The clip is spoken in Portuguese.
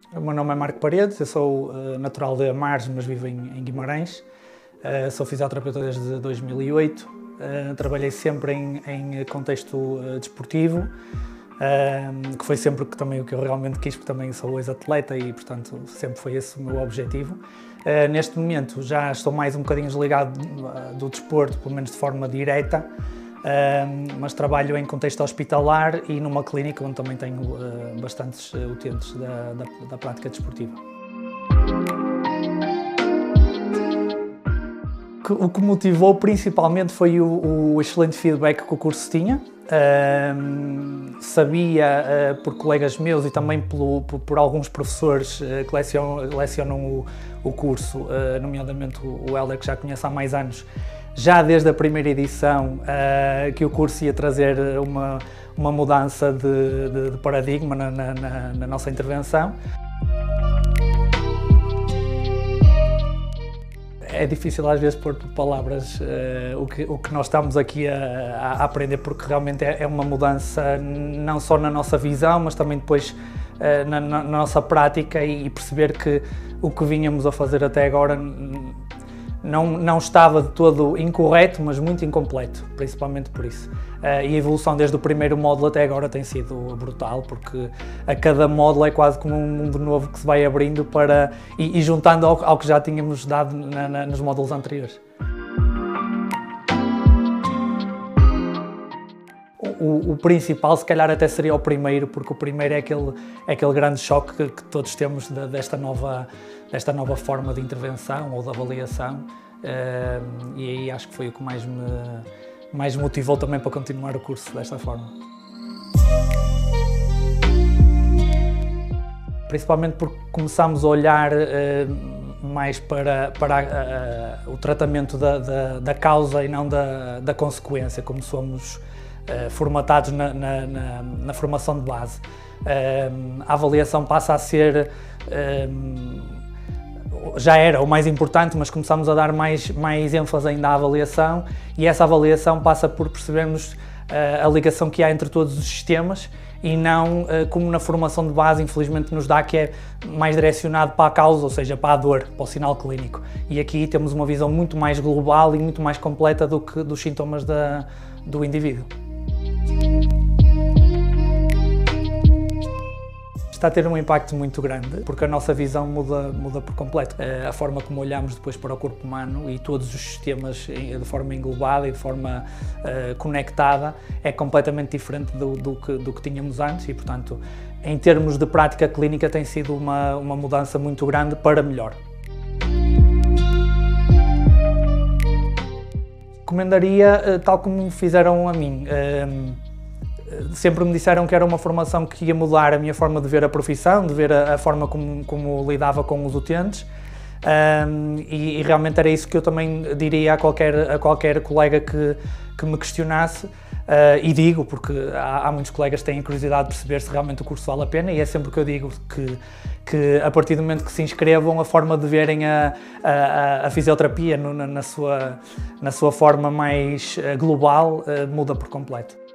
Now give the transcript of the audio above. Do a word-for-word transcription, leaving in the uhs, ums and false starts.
O meu nome é Marco Paredes, eu sou uh, natural de Amares, mas vivo em, em Guimarães. Uh, sou fisioterapeuta desde dois mil e oito. Uh, trabalhei sempre em, em contexto uh, desportivo, uh, que foi sempre que, também o que eu realmente quis, porque também sou ex-atleta e, portanto, sempre foi esse o meu objetivo. Uh, neste momento já estou mais um bocadinho desligado do, do desporto, pelo menos de forma direta, uh, mas trabalho em contexto hospitalar e numa clínica onde também tenho uh, bastantes uh, utentes da, da, da prática desportiva. O que motivou principalmente foi o, o excelente feedback que o curso tinha. Uh, sabia uh, por colegas meus e também pelo, por, por alguns professores uh, que lecionam, lecionam o, o curso, uh, nomeadamente o, o Helder, que já conhece há mais anos, já desde a primeira edição, uh, que o curso ia trazer uma, uma mudança de, de, de paradigma na, na, na nossa intervenção. É difícil às vezes pôr por palavras uh, o, que, o que nós estamos aqui a, a aprender, porque realmente é, é uma mudança não só na nossa visão, mas também depois uh, na, na nossa prática, e, e perceber que o que vínhamos a fazer até agora não, não estava de todo incorreto, mas muito incompleto, principalmente por isso. Uh, e a evolução desde o primeiro módulo até agora tem sido brutal, porque a cada módulo é quase como um mundo novo que se vai abrindo para, e, e juntando ao, ao que já tínhamos dado na, na, nos módulos anteriores. O, o principal, se calhar, até seria o primeiro, porque o primeiro é aquele, é aquele grande choque que, que todos temos de, desta, nova, desta nova forma de intervenção ou de avaliação, uh, e aí acho que foi o que mais me, mais motivou também para continuar o curso desta forma. Principalmente porque começámos a olhar uh, mais para, para uh, o tratamento da, da, da causa e não da, da consequência, como somos Uh, formatados na, na, na, na formação de base. Uh, a avaliação passa a ser, uh, já era o mais importante, mas começamos a dar mais, mais ênfase ainda à avaliação, e essa avaliação passa por percebermos uh, a ligação que há entre todos os sistemas, e não uh, como na formação de base, infelizmente, nos dá, que é mais direcionado para a causa, ou seja, para a dor, para o sinal clínico. E aqui temos uma visão muito mais global e muito mais completa do que dos sintomas da, do indivíduo. Está a ter um impacto muito grande, porque a nossa visão muda, muda por completo. A forma como olhamos depois para o corpo humano e todos os sistemas de forma englobada e de forma uh, conectada é completamente diferente do, do, que, do que tínhamos antes, e, portanto, em termos de prática clínica, tem sido uma, uma mudança muito grande para melhor. Recomendaria, tal como fizeram a mim. Sempre me disseram que era uma formação que ia mudar a minha forma de ver a profissão, de ver a, a forma como, como lidava com os utentes, um, e, e realmente era isso que eu também diria a qualquer, a qualquer colega que, que me questionasse, uh, e digo, porque há, há muitos colegas que têm curiosidade de perceber se realmente o curso vale a pena, e é sempre o que eu digo, que, que a partir do momento que se inscrevam, a forma de verem a, a, a fisioterapia no, na, na, sua, na sua forma mais global uh, muda por completo.